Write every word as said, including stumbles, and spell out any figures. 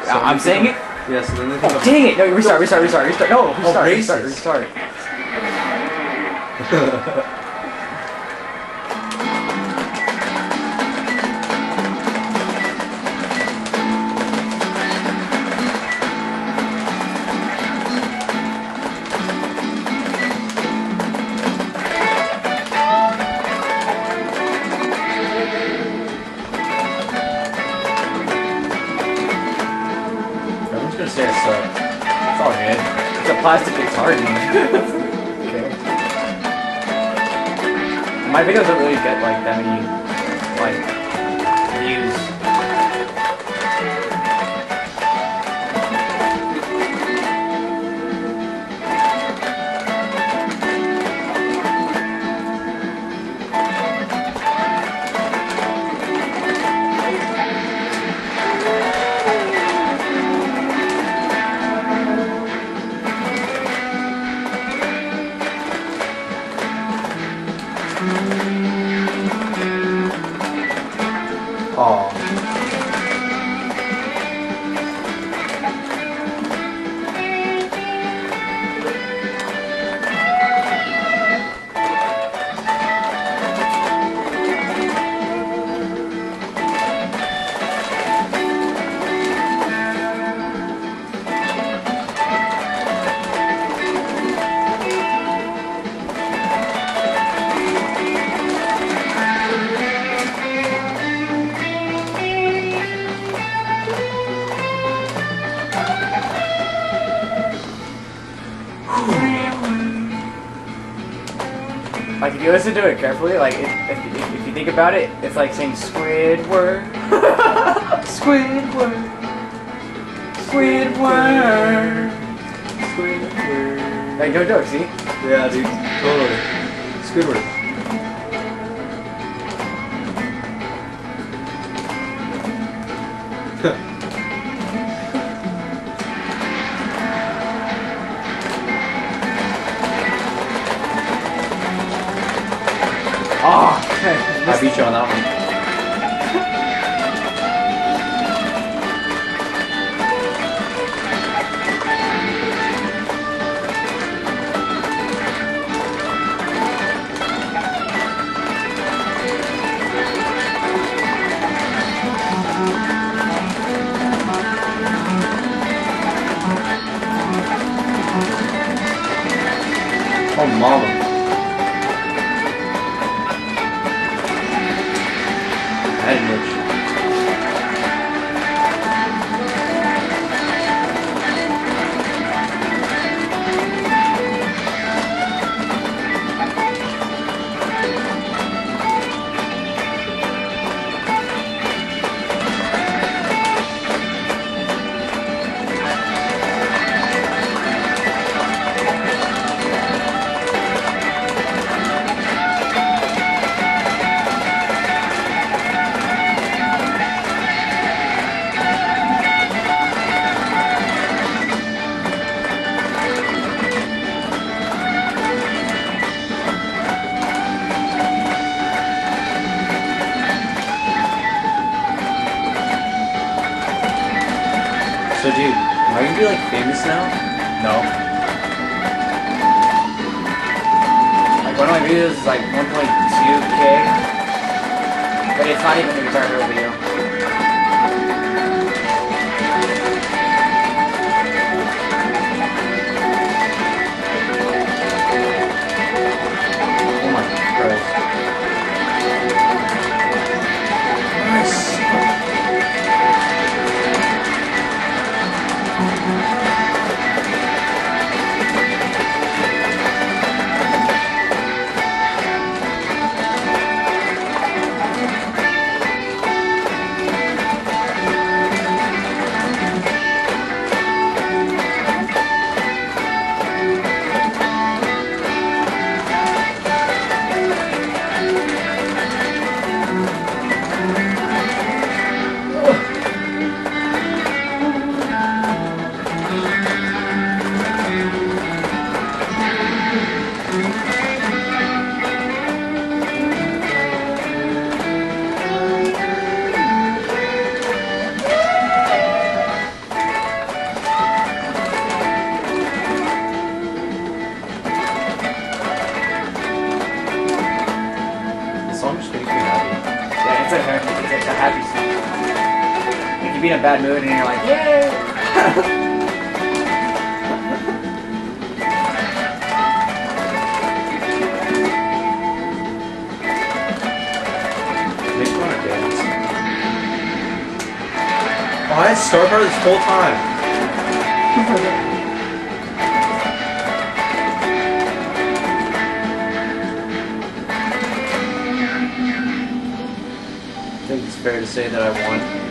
So I'm saying it? Yeah, so then they Oh, dang it! No, restart, restart, restart, restart. No, restart, oh, restart, restart. Everyone's gonna say I suck. It's all good. It's a plastic guitar, dude. Okay. My videos don't really get like that many like views. Aw. Like if you listen to it carefully, like if, if, if, if you think about it, it's like saying Squidward, Squidward, Squidward, Squidward. Like no joke, see? Yeah, dude. Totally. Squidward. Oh, I beat you on that one. Oh, mama. I didn't know. So dude, are you gonna be like famous now? no. Like one of my videos is like one point two K, but it's not even a Guitar Hero video. Oh my Christ. Nice. be in a bad mood and you're like, yay! Makes me want to dance. Oh, I had star power this whole time. I think it's fair to say that I won.